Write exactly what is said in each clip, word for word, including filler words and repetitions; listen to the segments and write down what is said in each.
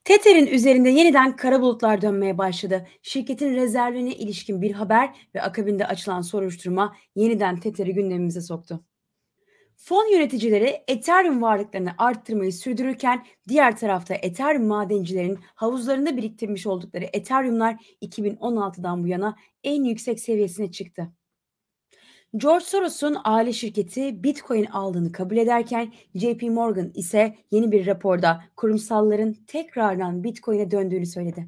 Tether'in üzerinde yeniden kara bulutlar dönmeye başladı. Şirketin rezervine ilişkin bir haber ve akabinde açılan soruşturma yeniden Tether'i gündemimize soktu. Fon yöneticileri Ethereum varlıklarını arttırmayı sürdürürken diğer tarafta Ethereum madencilerin havuzlarında biriktirmiş oldukları Ethereum'lar iki bin on altıdan bu yana en yüksek seviyesine çıktı. George Soros'un aile şirketi Bitcoin aldığını kabul ederken J P Morgan ise yeni bir raporda kurumsalların tekrardan Bitcoin'e döndüğünü söyledi.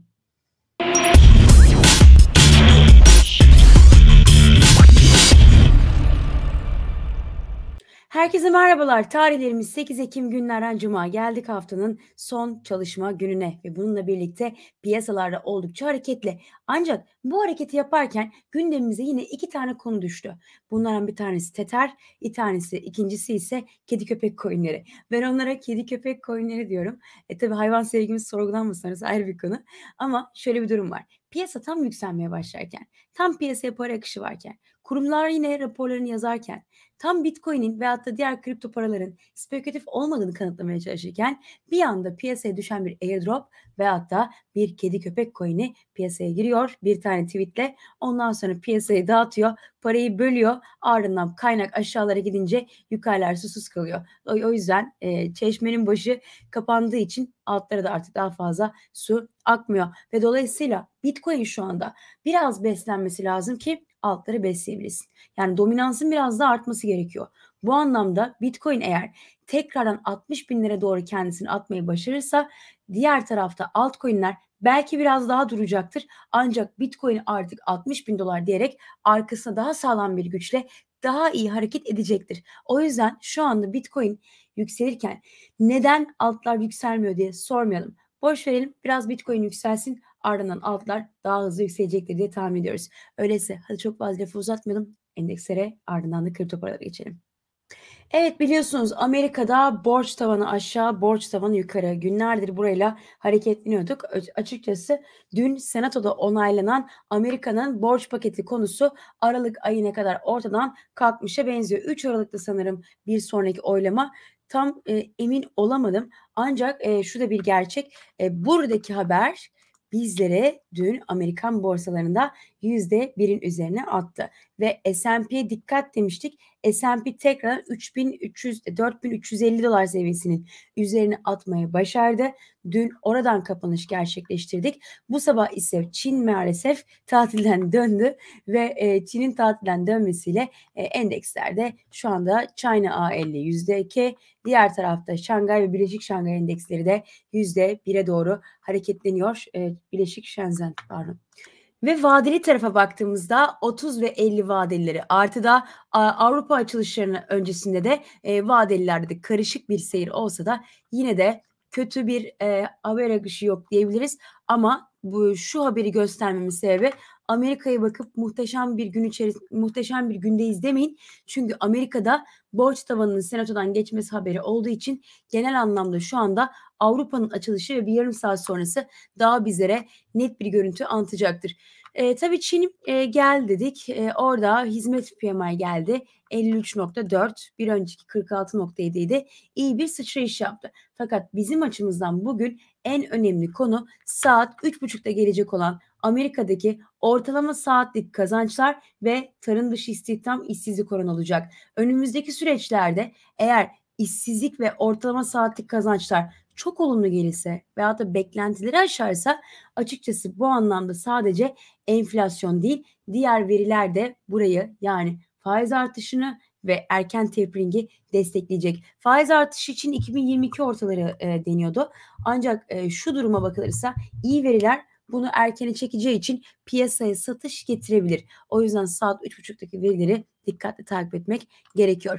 Herkese merhabalar. Tarihlerimiz sekiz Ekim günlerden Cuma. Geldik haftanın son çalışma gününe ve bununla birlikte piyasalarda oldukça hareketli. Ancak bu hareketi yaparken gündemimize yine iki tane konu düştü. Bunlardan bir tanesi Tether, bir tanesi ikincisi ise kedi köpek coinleri. Ben onlara kedi köpek coinleri diyorum. E tabi hayvan sevgimiz sorgulanmasın, ayrı bir konu. Ama şöyle bir durum var. Piyasa tam yükselmeye başlarken, tam piyasaya para akışı varken, kurumlar yine raporlarını yazarken, tam Bitcoin'in veyahut da diğer kripto paraların spekülatif olmadığını kanıtlamaya çalışırken bir anda piyasaya düşen bir airdrop veyahut da bir kedi köpek coin'i piyasaya giriyor bir tane tweetle. Ondan sonra piyasayı dağıtıyor, parayı bölüyor. Ardından kaynak aşağılara gidince yukarılar susuz kalıyor. O, o yüzden e, çeşmenin başı kapandığı için altlara da artık daha fazla su akmıyor. Ve dolayısıyla Bitcoin şu anda biraz beslenmesi lazım ki altları besleyebilirsin. Yani dominansın biraz daha artması gerekiyor. Bu anlamda Bitcoin eğer tekrardan altmış bin lira doğru kendisini atmayı başarırsa diğer tarafta altcoin'ler belki biraz daha duracaktır. Ancak Bitcoin artık altmış bin dolar diyerek arkasına daha sağlam bir güçle daha iyi hareket edecektir. O yüzden şu anda Bitcoin yükselirken neden altlar yükselmiyor diye sormayalım. Boş verelim, biraz Bitcoin yükselsin, ardından altlar daha hızlı yükselecektir diye tahmin ediyoruz. Öyleyse hadi çok fazla lafı uzatmayalım. Endekslere, ardından da kripto paralara geçelim. Evet, biliyorsunuz Amerika'da borç tavanı aşağı, borç tavanı yukarı. Günlerdir burayla hareketleniyorduk. Açıkçası dün Senato'da onaylanan Amerika'nın borç paketi konusu Aralık ayına kadar ortadan kalkmışa benziyor. üç Aralık'ta sanırım bir sonraki oylama. Tam e, emin olamadım. Ancak e, şu da bir gerçek. E, buradaki haber bizlere dün Amerikan borsalarında yüzde birin üzerine attı. Ve S and P'ye dikkat demiştik. S and P tekrar üç bin üç yüz dört bin üç yüz elli dolar seviyesinin üzerine atmayı başardı. Dün oradan kapanış gerçekleştirdik. Bu sabah ise Çin maalesef tatilden döndü ve e, Çin'in tatilden dönmesiyle e, endekslerde şu anda China A elli yüzde iki, diğer tarafta Şangay ve Birleşik Şangay endeksleri de yüzde bire doğru hareketleniyor. E, Birleşik Shenzhen pardon. Ve vadeli tarafa baktığımızda otuz ve elli vadelileri artıda, Avrupa açılışlarının öncesinde de e, vadelilerde de karışık bir seyir olsa da yine de kötü bir e, haber akışı yok diyebiliriz. Ama bu şu haberi göstermemin sebebi Amerika'ya bakıp muhteşem bir gün içerisinde muhteşem bir gündeyiz demeyin. Çünkü Amerika'da borç tavanının senatodan geçmesi haberi olduğu için genel anlamda şu anda Avrupa'nın açılışı ve bir yarım saat sonrası daha bizlere net bir görüntü anlatacaktır. E, tabii Çin e, gel dedik. E, orada hizmet P M I geldi. elli üç nokta dört, bir önceki kırk altı nokta yedi idi. İyi bir sıçrayış yaptı. Fakat bizim açımızdan bugün en önemli konu saat üç buçukta gelecek olan Amerika'daki ortalama saatlik kazançlar ve tarım dışı istihdam işsizlik oranı olacak. Önümüzdeki süreçlerde eğer işsizlik ve ortalama saatlik kazançlar çok olumlu gelirse veyahut da beklentileri aşarsa açıkçası bu anlamda sadece enflasyon değil, diğer veriler de burayı, yani faiz artışını ve erken tapering'i destekleyecek. Faiz artışı için iki bin yirmi iki ortaları e, deniyordu. Ancak e, şu duruma bakılırsa iyi veriler bunu erkene çekeceği için piyasaya satış getirebilir. O yüzden saat üç buçuktaki verileri dikkatli takip etmek gerekiyor.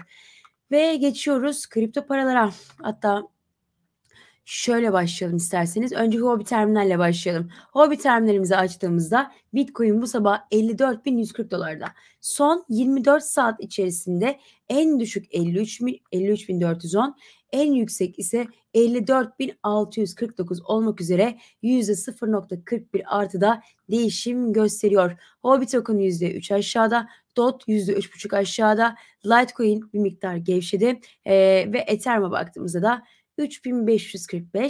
Ve geçiyoruz kripto paralara. Hatta şöyle başlayalım isterseniz. Önce Huobi terminalle başlayalım. Huobi terminalimizi açtığımızda Bitcoin bu sabah elli dört bin yüz kırk dolarda. Son yirmi dört saat içerisinde en düşük elli üç bin dört yüz on, en yüksek ise elli dört bin altı yüz kırk dokuz olmak üzere yüzde sıfır nokta kırk bir artıda değişim gösteriyor. Huobi token yüzde üç aşağıda, D O T yüzde üç buçuk aşağıda, Litecoin bir miktar gevşedi ee, ve Ethereum'a baktığımızda da üç bin beş yüz kırk beş,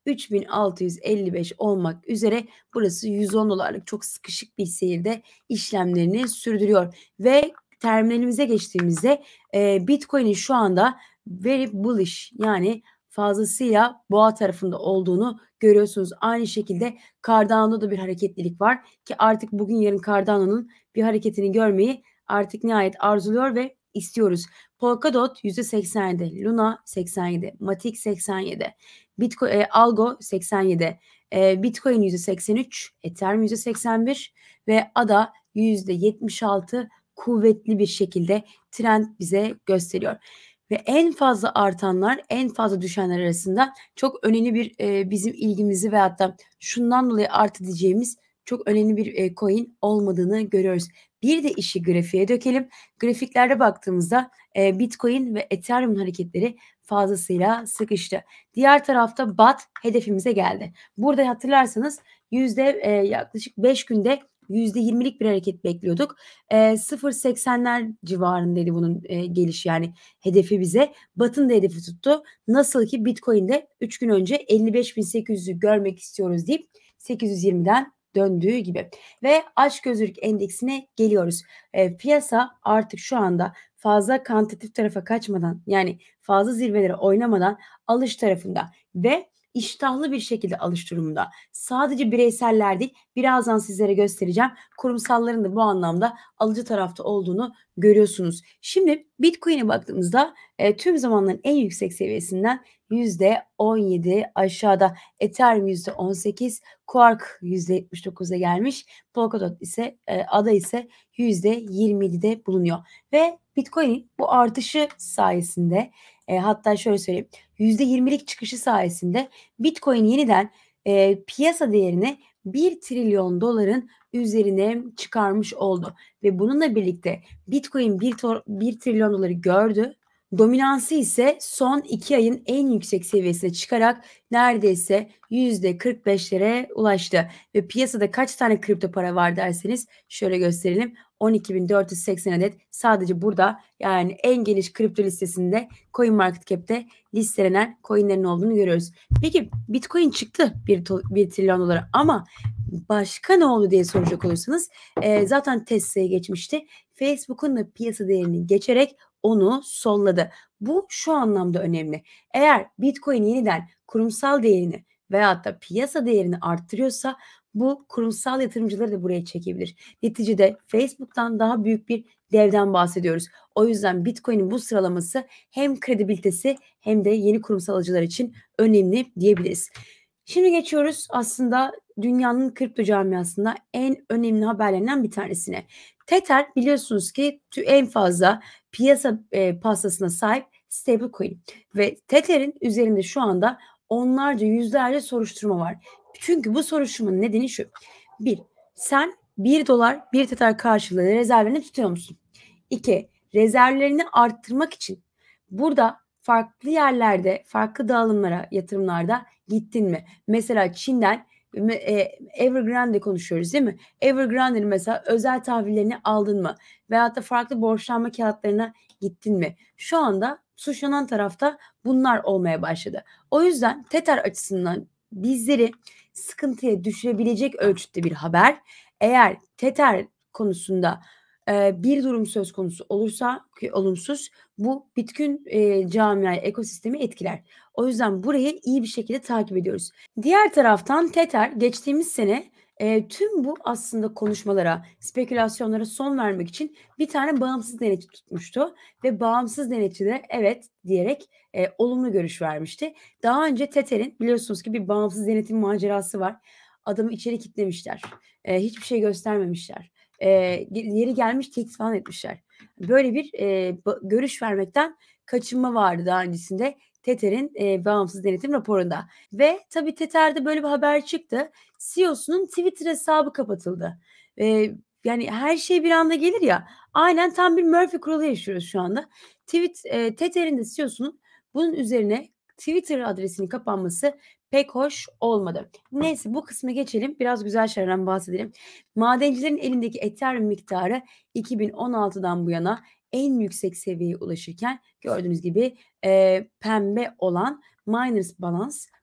üç bin altı yüz elli beş olmak üzere burası yüz on dolarlık çok sıkışık bir seyirde işlemlerini sürdürüyor. Ve terminalimize geçtiğimizde e, Bitcoin'in şu anda very bullish, yani fazlasıyla boğa tarafında olduğunu görüyorsunuz. Aynı şekilde Cardano'da da bir hareketlilik var ki artık bugün yarın Cardano'nun bir hareketini görmeyi artık nihayet arzuluyor ve istiyoruz. Polkadot yüzde seksen yedi, Luna seksen yedi, Matic seksen yedi, Bitcoin, e, Algo seksen yedi, e, Bitcoin yüzde seksen üç, Ethereum yüzde seksen bir ve A D A yüzde yetmiş altı kuvvetli bir şekilde trend bize gösteriyor. Ve en fazla artanlar, en fazla düşenler arasında çok önemli bir e, bizim ilgimizi ve hatta şundan dolayı artı diyeceğimiz çok önemli bir e, coin olmadığını görüyoruz. Bir de işi grafiğe dökelim. Grafiklerde baktığımızda e, Bitcoin ve Ethereum hareketleri fazlasıyla sıkıştı. Diğer tarafta B A T hedefimize geldi. Burada hatırlarsanız yüzde e, yaklaşık beş günde yüzde yirmilik bir hareket bekliyorduk. E, sıfır virgül seksenler civarındaydı bunun e, gelişi, yani hedefi bize. Batın da hedefi tuttu. Nasıl ki Bitcoin'de üç gün önce elli beş bin sekiz yüzü görmek istiyoruz deyip sekiz yüz yirmiden döndüğü gibi. Ve açgözlülük endeksine geliyoruz. E, piyasa artık şu anda fazla kantatif tarafa kaçmadan, yani fazla zirvelere oynamadan alış tarafında ve iştahlı bir şekilde alış durumunda. Sadece bireyseller değil, birazdan sizlere göstereceğim. Kurumsalların da bu anlamda alıcı tarafta olduğunu görüyorsunuz. Şimdi Bitcoin'e baktığımızda e, tüm zamanların en yüksek seviyesinden yüzde on yedi aşağıda. Ethereum yüzde on sekiz, Quark yüzde yetmiş dokuza gelmiş. Polkadot ise e, A D A ise yüzde yirmi yedide bulunuyor. Ve Bitcoin'in bu artışı sayesinde e, hatta şöyle söyleyeyim, yüzde yirmilik çıkışı sayesinde Bitcoin yeniden e, piyasa değerini bir trilyon doların üzerine çıkarmış oldu. Ve bununla birlikte Bitcoin bir trilyon doları gördü. Dominansı ise son iki ayın en yüksek seviyesine çıkarak neredeyse yüzde kırk beşlere ulaştı. Ve piyasada kaç tane kripto para var derseniz şöyle gösterelim. on iki bin dört yüz seksen adet sadece burada, yani en geniş kripto listesinde CoinMarketCap'te listelenen coinlerin olduğunu görüyoruz. Peki Bitcoin çıktı bir, bir trilyon dolara ama başka ne oldu diye soracak olursanız e, zaten Tesla'ya geçmişti. Facebook'un da piyasa değerini geçerek onu solladı. Bu şu anlamda önemli. Eğer Bitcoin yeniden kurumsal değerini veyahut da piyasa değerini arttırıyorsa bu kurumsal yatırımcıları da buraya çekebilir. Neticede Facebook'tan daha büyük bir devden bahsediyoruz. O yüzden Bitcoin'in bu sıralaması hem kredibilitesi hem de yeni kurumsal alıcılar için önemli diyebiliriz. Şimdi geçiyoruz aslında dünyanın kripto camiasında en önemli haberlerinden bir tanesine. Tether biliyorsunuz ki en fazla piyasa e, pastasına sahip stablecoin ve Tether'in üzerinde şu anda onlarca yüzlerce soruşturma var. Çünkü bu soruşturmanın nedeni şu. Bir, sen bir dolar bir Tether karşılığı rezervlerini tutuyor musun? İki, rezervlerini arttırmak için burada farklı yerlerde, farklı dağılımlara, yatırımlarda gittin mi? Mesela Çin'den e, Evergrande'de konuşuyoruz değil mi? Evergrande'nin mesela özel tahvillerini aldın mı? Veyahut da farklı borçlanma kağıtlarına gittin mi? Şu anda suçlanan tarafta bunlar olmaya başladı. O yüzden Tether açısından bizleri sıkıntıya düşürebilecek ölçüde bir haber. Eğer Tether konusunda e, bir durum söz konusu olursa ki olumsuz, bu bütün e, camiayı, ekosistemi etkiler. O yüzden burayı iyi bir şekilde takip ediyoruz. Diğer taraftan Tether geçtiğimiz sene e, tüm bu aslında konuşmalara, spekülasyonlara son vermek için bir tane bağımsız denetçi tutmuştu ve bağımsız denetçi de evet diyerek e, olumlu görüş vermişti. Daha önce Tether'in biliyorsunuz ki bir bağımsız denetim macerası var. Adamı içeri kilitlemişler. E, hiçbir şey göstermemişler. E, yeri gelmiş tehdit falan etmişler. Böyle bir e, görüş vermekten kaçınma vardı daha öncesinde Tether'in e, bağımsız denetim raporunda. Ve tabii Tether'de böyle bir haber çıktı. C E O'sunun Twitter hesabı kapatıldı. E, yani her şey bir anda gelir ya. Aynen tam bir Murphy kuralı yaşıyoruz şu anda. Tweet, e, Tether'in de C E O'sunun bunun üzerine Twitter adresinin kapanması pek hoş olmadı. Neyse bu kısmı geçelim. Biraz güzel şeylerden bahsedelim. Madencilerin elindeki Ethereum miktarı iki bin on altıdan bu yana en yüksek seviyeye ulaşırken gördüğünüz gibi e, pembe olan miners balance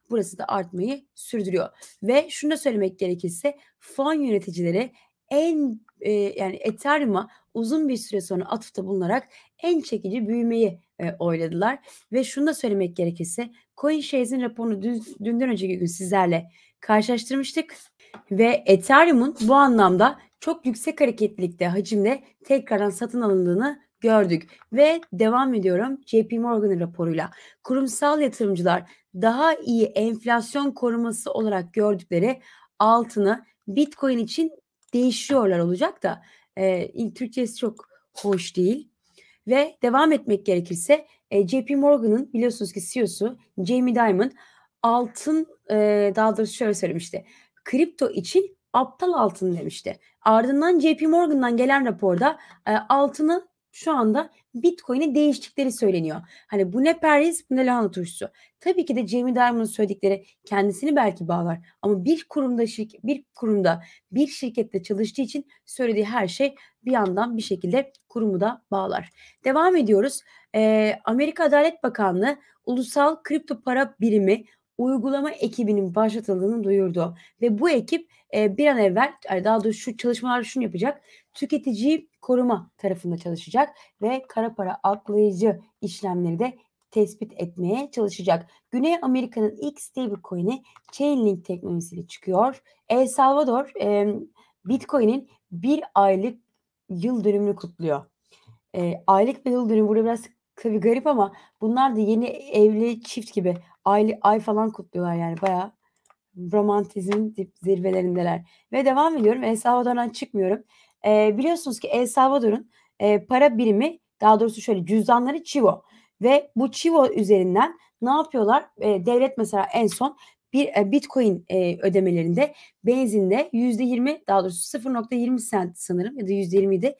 burası da artmayı sürdürüyor. Ve şunu da söylemek gerekirse fon yöneticileri en e, yani Ethereum'a uzun bir süre sonra atıfta bulunarak en çekici büyümeyi e, oyladılar. Ve şunu da söylemek gerekirse CoinShares'in raporunu dün, dünden önceki gün sizlerle karşılaştırmıştık. Ve Ethereum'un bu anlamda çok yüksek hareketlilikte, hacimde tekrardan satın alındığını gördük. Ve devam ediyorum J P Morgan'ın raporuyla. Kurumsal yatırımcılar daha iyi enflasyon koruması olarak gördükleri altını Bitcoin için değişiyorlar olacak da e, Türkçesi çok hoş değil. Ve devam etmek gerekirse e, J P Morgan'ın biliyorsunuz ki C E O'su Jamie Dimon altın e, daha doğrusu şöyle söylemişti. Kripto için aptal altın demişti. Ardından J P Morgan'dan gelen raporda e, altını şu anda Bitcoin'e değiştikleri söyleniyor. Hani bu ne perhiz bu ne lahana turşusu. Tabii ki de Jamie Dimon'un söyledikleri kendisini belki bağlar ama bir kurumda şirket, bir kurumda bir şirkette çalıştığı için söylediği her şey bir yandan bir şekilde kurumu da bağlar. Devam ediyoruz. Ee, Amerika Adalet Bakanlığı Ulusal Kripto Para Birimi uygulama ekibinin başlatıldığını duyurdu. Ve bu ekip e, bir an evvel daha doğrusu şu çalışmalar şunu yapacak. Tüketiciyi koruma tarafında çalışacak ve kara para aklayıcı işlemleri de tespit etmeye çalışacak. Güney Amerika'nın ilk stablecoin'i Chainlink teknolojisiyle çıkıyor. El Salvador e, Bitcoin'in bir aylık yıl dönümünü kutluyor. E, aylık ve yıl dönümü burada biraz tabii garip ama bunlar da yeni evli çift gibi ay, ay falan kutluyorlar yani bayağı romantizm zirvelerindeler. Ve devam ediyorum. El Salvador'dan çıkmıyorum. E, biliyorsunuz ki El Salvador'un e, para birimi daha doğrusu şöyle cüzdanları Chivo. Ve bu Chivo üzerinden ne yapıyorlar? E, devlet mesela en son bir e, Bitcoin e, ödemelerinde benzinde yüzde yirmi daha doğrusu sıfır nokta yirmi sent sanırım ya da yüzde yirmi de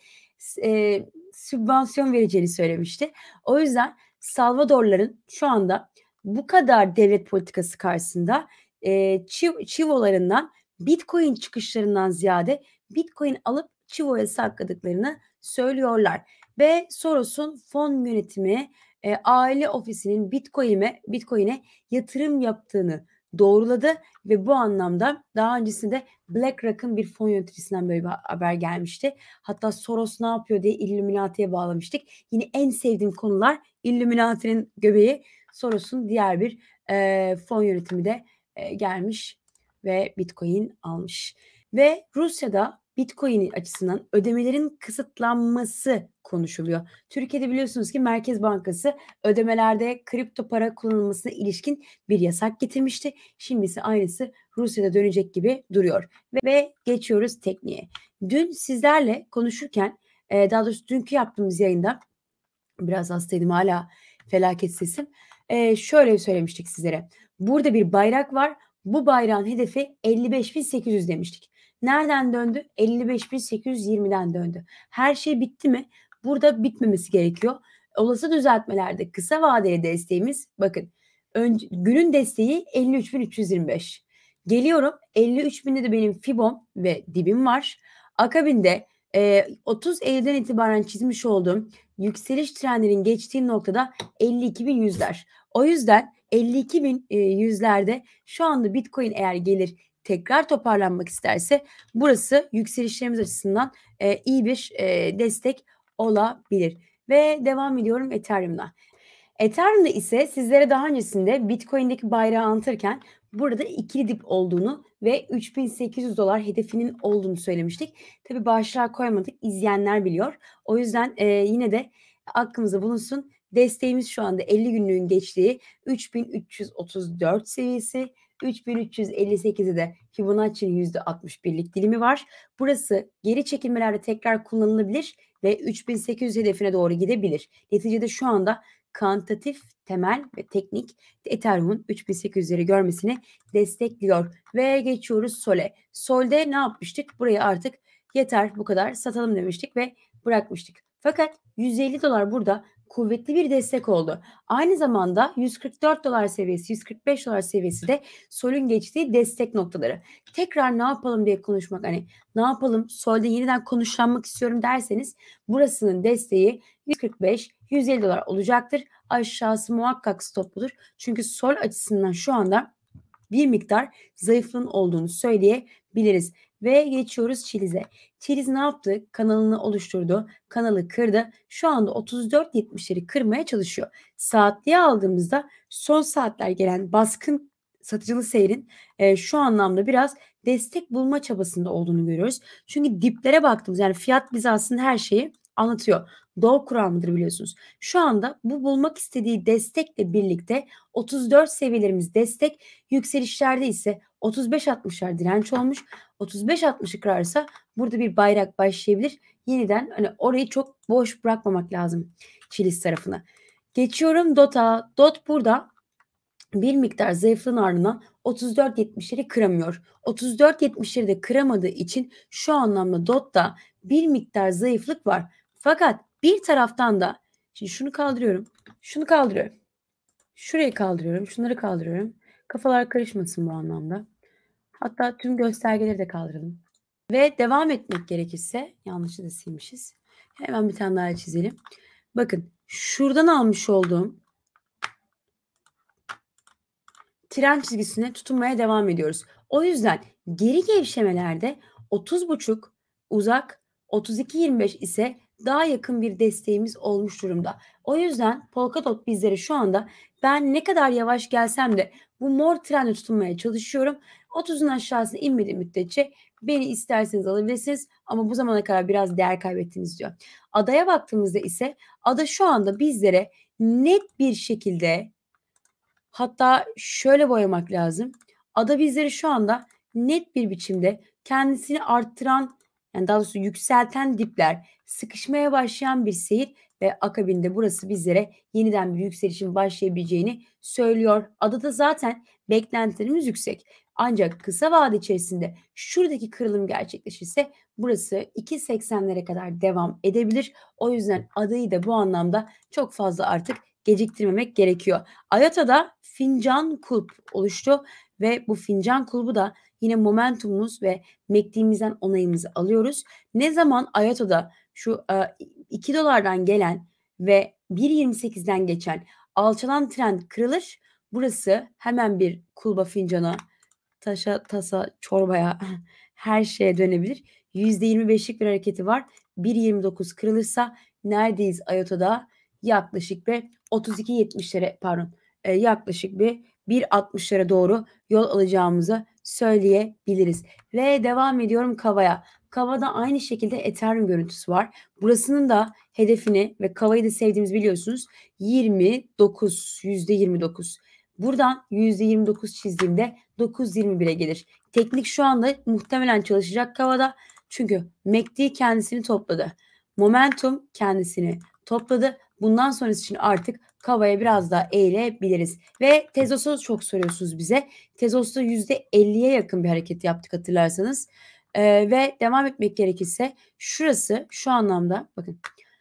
e, sübvansiyon vereceğini söylemişti. O yüzden Salvadorların şu anda bu kadar devlet politikası karşısında e, Chivo'larından Bitcoin çıkışlarından ziyade Bitcoin alıp Chivo'ya sakladıklarını söylüyorlar. Ve Soros'un fon yönetimi e, aile ofisinin Bitcoin'e Bitcoin'e yatırım yaptığını doğruladı ve bu anlamda daha öncesinde BlackRock'ın bir fon yöneticisinden böyle bir haber gelmişti. Hatta Soros ne yapıyor diye Illuminati'ye bağlamıştık. Yine en sevdiğim konular Illuminati'nin göbeği Soros'un diğer bir e, fon yönetimi de e, gelmiş ve Bitcoin almış. Ve Rusya'da Bitcoin açısından ödemelerin kısıtlanması konuşuluyor. Türkiye'de biliyorsunuz ki Merkez Bankası ödemelerde kripto para kullanılmasına ilişkin bir yasak getirmişti. Şimdi ise aynısı Rusya'da dönecek gibi duruyor. Ve, ve geçiyoruz tekniğe. Dün sizlerle konuşurken e, daha doğrusu dünkü yaptığımız yayında biraz hastaydım hala felaket sesim. E, şöyle söylemiştik sizlere. Burada bir bayrak var. Bu bayrağın hedefi elli beş bin sekiz yüz demiştik. Nereden döndü? elli beş bin sekiz yüz yirmiden döndü. Her şey bitti mi? Burada bitmemesi gerekiyor. Olası düzeltmelerde kısa vadeli desteğimiz bakın önce, günün desteği elli üç bin üç yüz yirmi beş. Geliyorum elli üç binde de benim fibom ve dibim var. Akabinde e, otuz Eylül'den itibaren çizmiş olduğum yükseliş trendinin geçtiği noktada elli iki bin yüzler. O yüzden elli iki bin e, yüzlerde şu anda Bitcoin eğer gelir tekrar toparlanmak isterse burası yükselişlerimiz açısından e, iyi bir e, destek olabilir. Ve devam ediyorum Ethereum'la. Ethereum'da ise sizlere daha öncesinde Bitcoin'deki bayrağı anlatırken burada ikili dip olduğunu ve üç bin sekiz yüz dolar hedefinin olduğunu söylemiştik. Tabi başlığa koymadık, izleyenler biliyor. O yüzden e, yine de aklımıza bulunsun. Desteğimiz şu anda elli günlüğün geçtiği üç bin üç yüz otuz dört seviyesi. üç bin üç yüz elli sekizde de Fibonacci'nin yüzde altmış birlik dilimi var. Burası geri çekilmelerde tekrar kullanılabilir ve üç bin sekiz yüz hedefine doğru gidebilir. Neticede şu anda kantitatif temel ve teknik Ethereum'un üç bin sekiz yüzleri görmesini destekliyor. Ve geçiyoruz Sol'e. Sol'de ne yapmıştık? Burayı artık yeter bu kadar satalım demiştik ve bırakmıştık. Fakat yüz elli dolar burada kuvvetli bir destek oldu. Aynı zamanda yüz kırk dört dolar seviyesi, yüz kırk beş dolar seviyesi de Sol'ün geçtiği destek noktaları. Tekrar ne yapalım diye konuşmak hani ne yapalım Sol'de yeniden konuşlanmak istiyorum derseniz burasının desteği yüz kırk beş yüz elli dolar olacaktır. Aşağısı muhakkak stop budur. Çünkü Sol açısından şu anda bir miktar zayıflığın olduğunu söyleyebiliriz. Ve geçiyoruz Chili'ze. Chiliz ne yaptı? Kanalını oluşturdu. Kanalı kırdı. Şu anda otuz dört yetmişleri kırmaya çalışıyor. Saatliğe aldığımızda son saatler gelen baskın satıcılı seyrin e, şu anlamda biraz destek bulma çabasında olduğunu görüyoruz. Çünkü diplere baktığımız, yani fiyat bize aslında her şeyi anlatıyor. Doğu kural mıdır biliyorsunuz. Şu anda bu bulmak istediği destekle birlikte otuz dört seviyelerimiz destek, yükselişlerde ise otuz beş altmışlar direnç olmuş. otuz beş altmışı kırarsa burada bir bayrak başlayabilir. Yeniden hani orayı çok boş bırakmamak lazım Chiliz tarafına. Geçiyorum DOT'a. DOT burada bir miktar zayıflığın ardından otuz dört yetmişleri kıramıyor. otuz dört yetmişleri de kıramadığı için şu anlamda DOT'ta bir miktar zayıflık var. Fakat bir taraftan da şimdi şunu kaldırıyorum. Şunu kaldırıyorum. Şurayı kaldırıyorum. Şunları kaldırıyorum. Kafalar karışmasın bu anlamda. Hatta tüm göstergeleri de kaldıralım. Ve devam etmek gerekirse, yanlışı da silmişiz. Hemen bir tane daha çizelim. Bakın şuradan almış olduğum tren çizgisine tutunmaya devam ediyoruz. O yüzden geri gevşemelerde otuz buçuk uzak, otuz iki yirmi beş ise daha yakın bir desteğimiz olmuş durumda. O yüzden Polkadot bizlere şu anda ben ne kadar yavaş gelsem de bu mor trende tutunmaya çalışıyorum. otuzun aşağısına inmediği müddetçe beni isterseniz alabilirsiniz ama bu zamana kadar biraz değer kaybettiniz diyor. Adaya baktığımızda ise ada şu anda bizlere net bir şekilde, hatta şöyle boyamak lazım. Ada bizleri şu anda net bir biçimde kendisini arttıran, yani daha doğrusu yükselten dipler, sıkışmaya başlayan bir seyir ve akabinde burası bizlere yeniden bir yükselişin başlayabileceğini söylüyor. Adada zaten beklentilerimiz yüksek. Ancak kısa vade içerisinde şuradaki kırılım gerçekleşirse burası iki seksenlere kadar devam edebilir. O yüzden adayı da bu anlamda çok fazla artık geciktirmemek gerekiyor. IOTA'da fincan kulp oluştu ve bu fincan kulbu da yine momentumumuz ve M A C D'imizden onayımızı alıyoruz. Ne zaman IOTA'da şu iki dolardan gelen ve bir yirmi sekizden geçen alçalan trend kırılır, burası hemen bir kulba, fincana, taşa, tasa, çorbaya, her şeye dönebilir. yüzde yirmi beşlik bir hareketi var. bir yirmi dokuz kırılırsa neredeyiz IOTA'da? Yaklaşık bir otuz iki yetmişlere, pardon e, yaklaşık bir bir altmışlara doğru yol alacağımızı söyleyebiliriz. Ve devam ediyorum Kava'ya. Kava'da aynı şekilde Ethereum görüntüsü var. Burasının da hedefini ve Kava'yı da sevdiğimiz biliyorsunuz yirmi dokuz, yüzde yirmi dokuz. Buradan yüzde yirmi dokuz çizdiğimde dokuz yirmi bire gelir. Teknik şu anda muhtemelen çalışacak Kava'da. Çünkü M A C D kendisini topladı. Momentum kendisini topladı. Bundan sonrası için artık Kava'ya biraz daha eğilebiliriz. Ve Tezos'u çok soruyorsunuz bize. Tezos'ta yüzde elliye yakın bir hareket yaptık hatırlarsanız. Ee, ve devam etmek gerekirse şurası şu anlamda bakın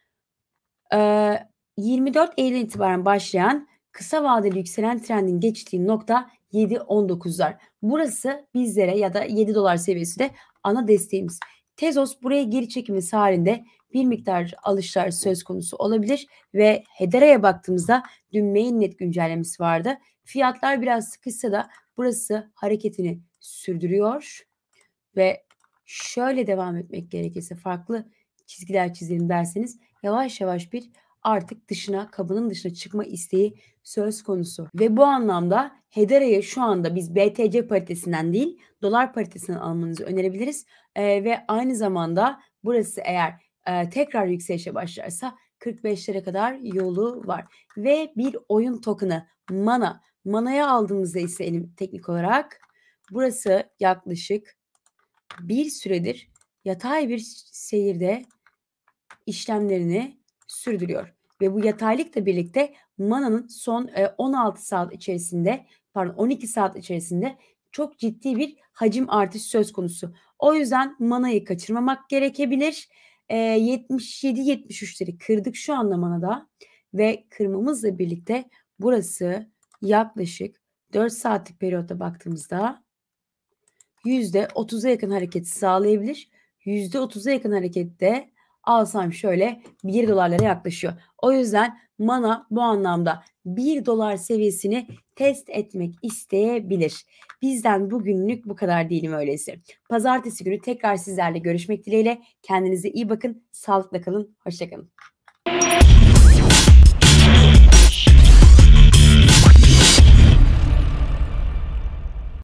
ee, yirmi dört Eylül itibaren başlayan kısa vadeli yükselen trendin geçtiği nokta yedi on dokuzlar. Burası bizlere ya da yedi dolar seviyesi de ana desteğimiz. Tezos buraya geri çekimi halinde bir miktar alışlar söz konusu olabilir ve Hedera'ya baktığımızda dün mainnet güncellemesi vardı. Fiyatlar biraz sıkışsa da burası hareketini sürdürüyor ve şöyle devam etmek gerekirse farklı çizgiler çizelim derseniz yavaş yavaş bir artık dışına, kabının dışına çıkma isteği söz konusu. Ve bu anlamda Hedera'yı şu anda biz B T C paritesinden değil dolar paritesinden almanızı önerebiliriz. Ee, ve aynı zamanda burası eğer e, tekrar yükselişe başlarsa kırk beşlere kadar yolu var. Ve bir oyun token'ı Mana. Mana'ya aldığımızda ise elim teknik olarak burası yaklaşık bir süredir yatay bir seyirde işlemlerini sürdürüyor. Ve bu yataylıkla birlikte Mana'nın son on altı saat içerisinde, pardon on iki saat içerisinde çok ciddi bir hacim artışı söz konusu. O yüzden Mana'yı kaçırmamak gerekebilir. E, yetmiş yedi yetmiş üçleri kırdık şu anda Mana'da ve kırmamızla birlikte burası yaklaşık dört saatlik periyotta baktığımızda yüzde otuza yakın hareket sağlayabilir. yüzde otuza yakın harekette alsam şöyle bir dolarlara yaklaşıyor. O yüzden Mana bu anlamda bir dolar seviyesini test etmek isteyebilir. Bizden bugünlük bu kadar diyelim öyleyse. Pazartesi günü tekrar sizlerle görüşmek dileğiyle. Kendinize iyi bakın, sağlıkla kalın, hoşça kalın.